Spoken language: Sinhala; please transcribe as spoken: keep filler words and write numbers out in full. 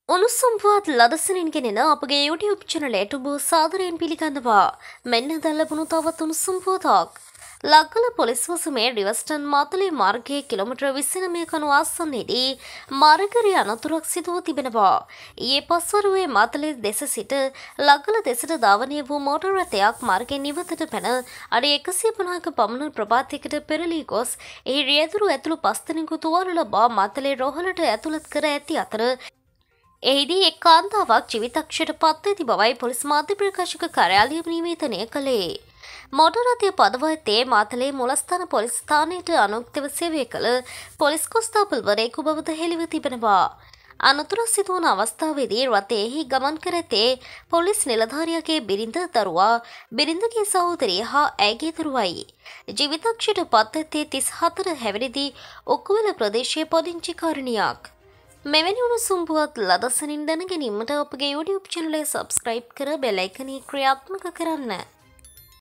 උණුසුම් පුවත් ලදසනින් ගෙනෙන අපගේ YouTube චැනලයට ඔබ සාදරයෙන් පිළිගන්නවා. මෙන්න දැන් ලැබුණු තවත් උණුසුම් පුවතක්. ලක්කල පොලිස් වසමේ ඩිවස්ටන් මාතලේ මාර්ගයේ කිලෝමීටර් විසි නවය කණු ආසන්නයේදී මාර්ගරි අනතුරක් සිදුව තිබෙනවා. ඊයේ පස්වරුවේ මාතලේ දෙස සිට ලක්කල දෙසට ධාවනය වූ මෝටර් රථයක් මාර්ගයෙන් ඉවතට පැන අඩි එකසිය පනහක පමණ ප්‍රපාතයකට පෙරළී ගොස් එහි රියදුරු ඇතුළු පස් දෙනෙකු තුවාල ලබා මාතලේ රෝහලට ඇතුළත් කර ඇති අතර එහිදී එක් කාන්තාවක් ජීවිතක්ෂයට පත් ඇති බවයි පොලිස් මාධ්‍ය ප්‍රකාශක කාර්යාලය නිවේදනය කළේ. මෝටර් රථය පදවා ඇත්තේ මාතලේ මුලස්ථාන පොලිස් ස්ථානයට අනුක්තව සේවය කළ පොලිස් කොස්තාපල්වරයෙකු බවද හෙළිව තිබෙනවා. අනතුර සිදුවන අවස්ථාවේදී රථයෙහි ගමන් කර ඇත්තේ පොලිස් නිලධාරියාගේ බිරිඳ දරුවා, බිරිඳගේ සහෝදරිය හා ඇයගේ දරුවයි. ජීවිතක්ෂයට පත් ඇත්තේ තිස් හතර හැවිරිදි ඔක්කුවල ප්‍රදේශයේ පදිංචි කාරණියක්. මෙවැනි උණුසුම් පුවත් ලදසනින් දැන ගැනීමට අපගේ YouTube චැනලය සබ්ස්ක්‍රයිබ් කර බෙල් අයිකනේ ක්‍රියාත්මක කරන්න.